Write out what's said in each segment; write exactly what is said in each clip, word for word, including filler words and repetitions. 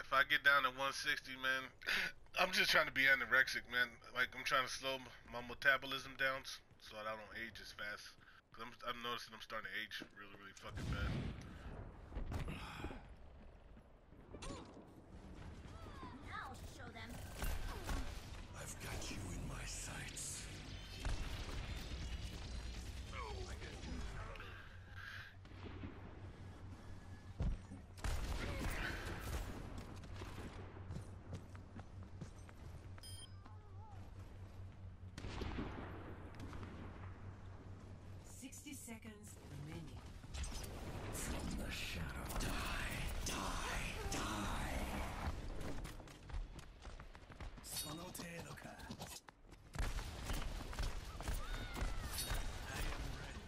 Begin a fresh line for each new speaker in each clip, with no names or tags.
if I get down to one sixty, man, I'm just trying to be anorexic, man. Like, I'm trying to slow my metabolism down so that I don't age as fast. Cause I'm, I'm noticing I'm starting to age really, really fucking fast.
I'll show them.
I've got you in my sights.
Sixty seconds remaining.
From the shadow. Die, die, die. Sono程度か. I am ready.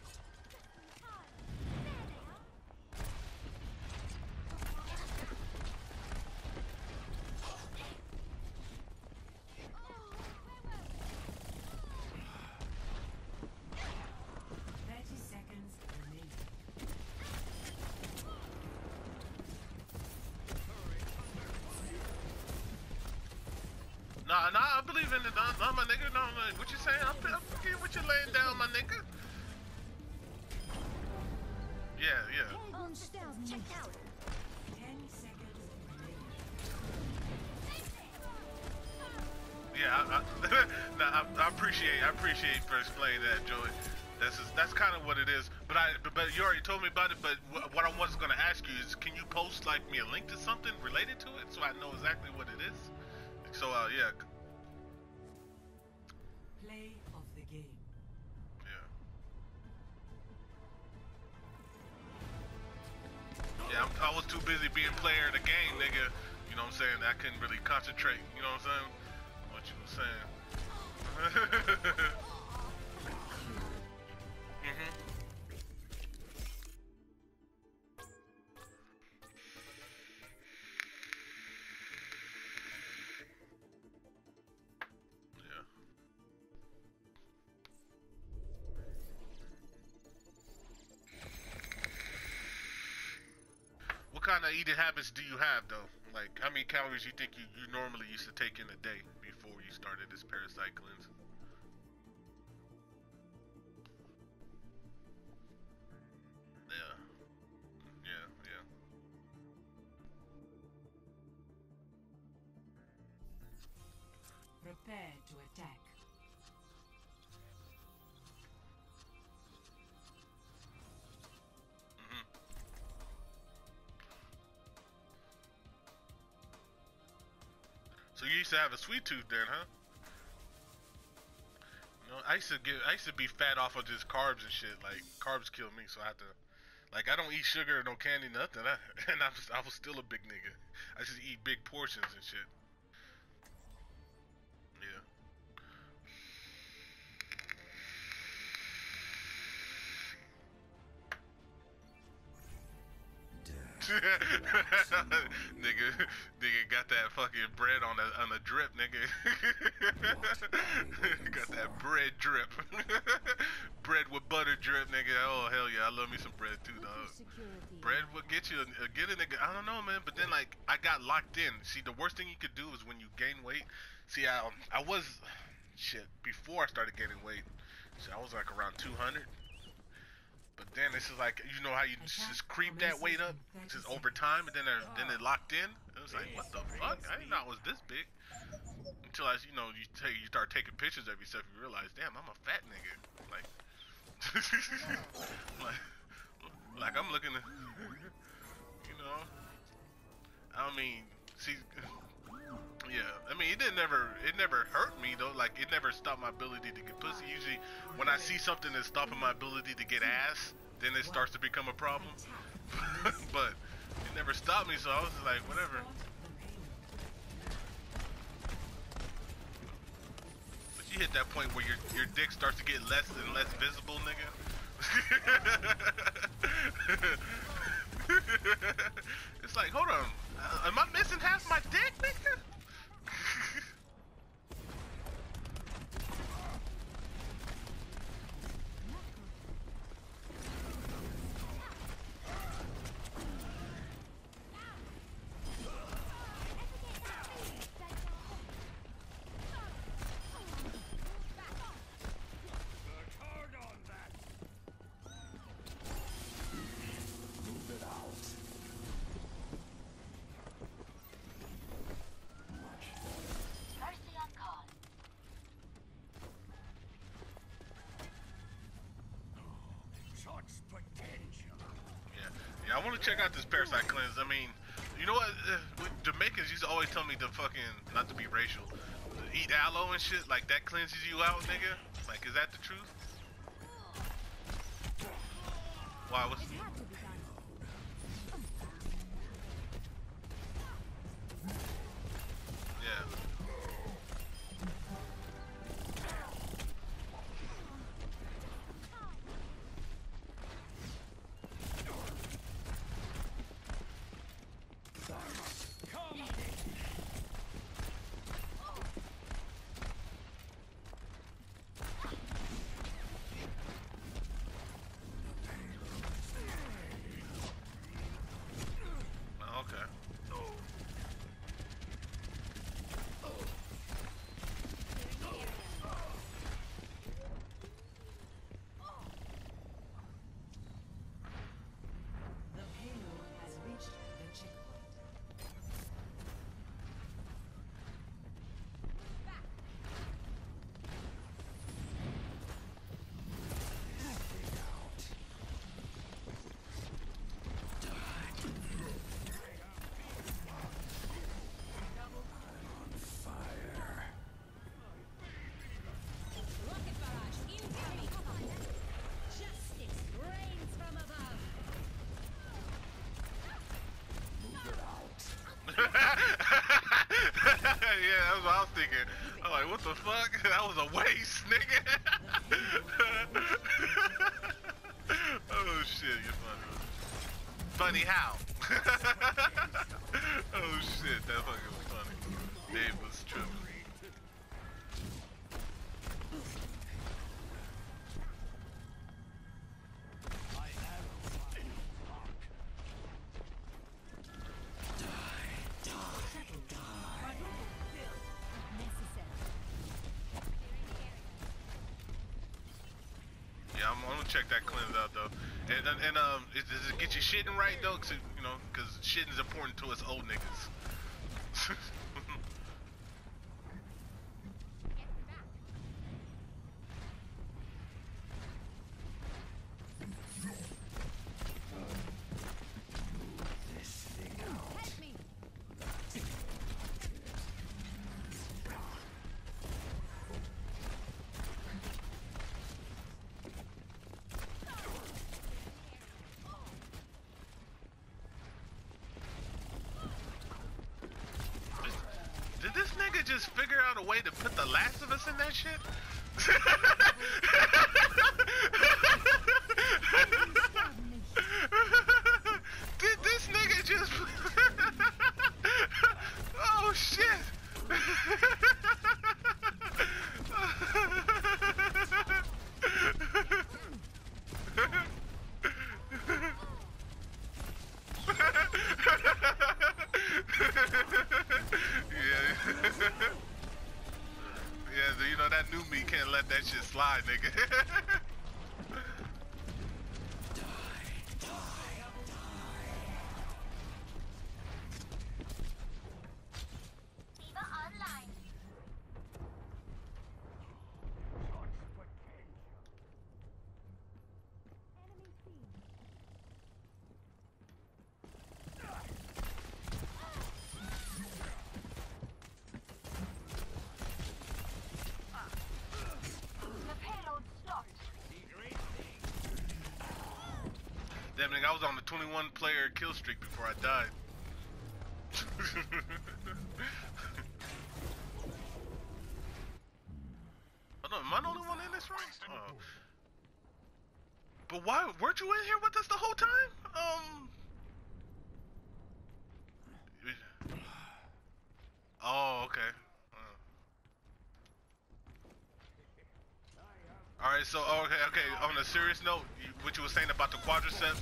Thirty seconds remaining.
Nah, nah, I believe in it. Nah, nah my nigga. Nah, nah, what you saying? I'm, I'm forgetting what you laying down, my nigga. Yeah, yeah.
All systems checked out.
Ten seconds remaining.
Yeah, I, I, nah, I, I appreciate, I appreciate for explaining that, Joey. That's just, that's kind of what it is. But I, but, but you already told me about it. But wh what I was gonna ask you is, can you post like me a link to something related to it so I know exactly what it is? So, uh, yeah,
Play of the game.
yeah, yeah. I'm, I was too busy being player of the game, nigga. You know what I'm saying? I couldn't really concentrate. You know what I'm saying? What you were saying? Mhm. Yeah. What kind of eating habits do you have, though? Like, how many calories you think you, you normally used to take in a day before you started this parasite cleanse? Yeah. Yeah, yeah.
Prepare to attack.
Mhm. So you used to have a sweet tooth then, huh? You know, I used to get, I used to be fat off of just carbs and shit. Like carbs kill me, so I have to, like, I don't eat sugar, no candy, nothing. I, and I was, I was still a big nigga. I just eat big portions and shit. Yeah. nigga, nigga got that fucking bread on a on a drip, nigga. got that bread drip. bread with butter drip, nigga. Oh hell yeah, I love me some bread too, dog. Bread will get you, uh, get a nigga. I don't know, man, but then like I got locked in. See, the worst thing you could do is when you gain weight. See, I um, I was shit before I started gaining weight. So I was like around two hundred. But then this is like, you know how you just creep that weight up just over time, and then it, then it locked in. It was like, what the fuck? I didn't know it was this big. Until I, you know, you take, you start taking pictures of yourself, you realize, damn, I'm a fat nigga. Like, like, like I'm looking at, you know. I mean, see, yeah. I mean, it didn't never, it never hurt me though. Like, it never stopped my ability to get pussy. Usually, when I see something that's stopping my ability to get ass, then it starts to become a problem. But it never stopped me, so I was just like, whatever. But you hit that point where your your dick starts to get less and less visible, nigga. It's like, hold on, uh, am I missing half my dick, nigga? Yeah, yeah. I want to check out this parasite cleanse. I mean, you know what? Uh, with Jamaicans used to always tell me to fucking not to be racial, eat aloe and shit. Like that cleanses you out, nigga. Like, is that the truth? Why? What's
It had to be done.
yeah? Okay.
The payload has reached the checkpoint.
Rocket barrage incoming. Justice reigns from above.
Yeah, that's what I was thinking. I'm like, what the fuck? That was a waste, nigga. Oh shit, you're funny. Funny how? Oh shit, that fucking was funny. Dave was tripping.
Necessary.
Yeah, I'm, I'm gonna check that cleanse out though. And and, and um, is, does it get you shitting right though? Cause you know, cause shitting is important to us old niggas.
Help me.
Did this nigga just figure out a way to put the Last of Us in that shit? Did this nigga just? Oh shit! Yeah. Yeah, you know that new me can't let that shit slide, nigga.
Diva online. Enemy seen. The payload stopped.
Damn, nigga, I was on the twenty-one player kill streak before I died. Hold on, am I the only one in this room? Oh. But why weren't you in here with us the whole time? Um. Oh, okay. Uh. All right, so oh, okay, okay. On a serious note, you, what you were saying about the quadriceps?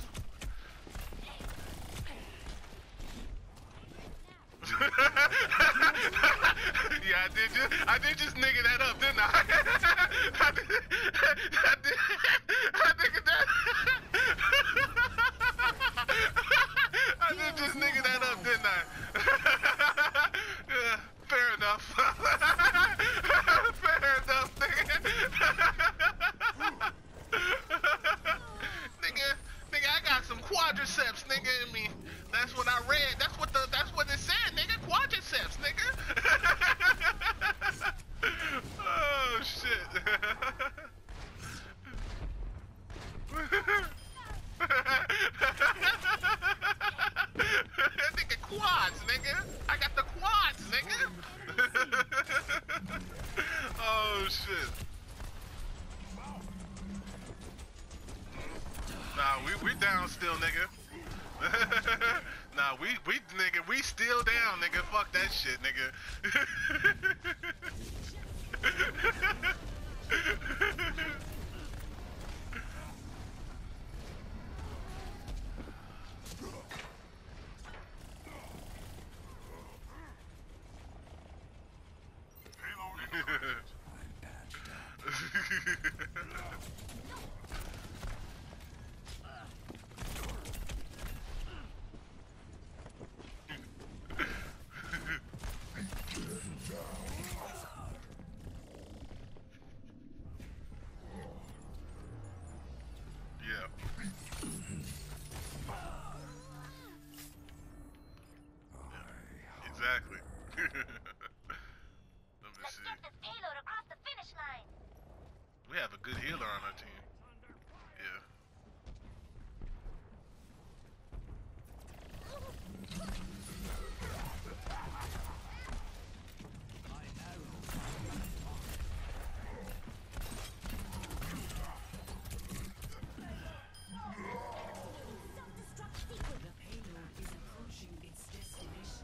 Yeah, I did just, I did just nigga that up, didn't I? I did, I did, I nigga that. I did just nigga that up, didn't I? Yeah, fair enough. Fair enough, nigga. Nigga, nigga. I mean, that's what I read. That's what the that's what it said, nigga. Quadriceps, nigga. Oh shit. Nigga, quads, nigga. I got the quads, nigga. Oh shit. Nah, we we down still, nigga. Nah, we we nigga, we still down, nigga. Fuck that shit, nigga. Exactly. Let me
Let's
see.
get this payload across the finish line.
We have a good healer on our team. Yeah.
The payload is approaching its destination.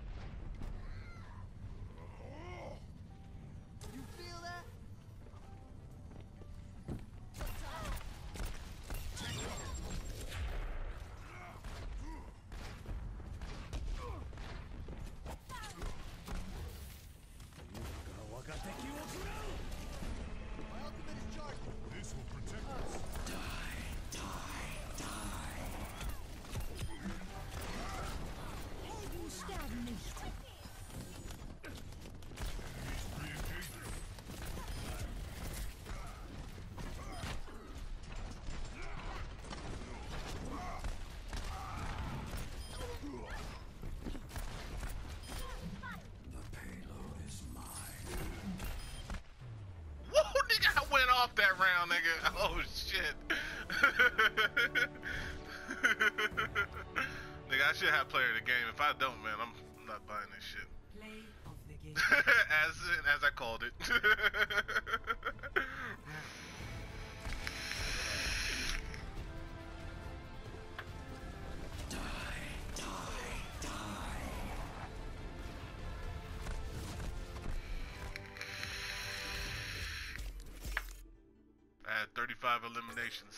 You feel that? My ultimate is charging.
This will protect us. The payload is mine.
Whoa, nigga, I went off that round, nigga. Oh shit. Nigga, I should have player of the game. If I don't, man, I'm not buying this shit.
Play of the game.
as as I called it. I had thirty-five eliminations.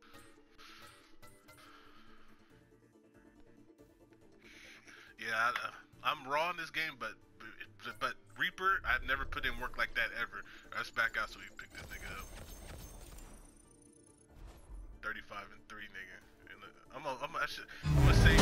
Yeah, I, uh, I'm raw in this game, but but Reaper, I've never put in work like that ever. Let's back out so we pick this nigga up. thirty-five and three, nigga. And, uh, I'm gonna, I'm gonna, I should, I'm gonna save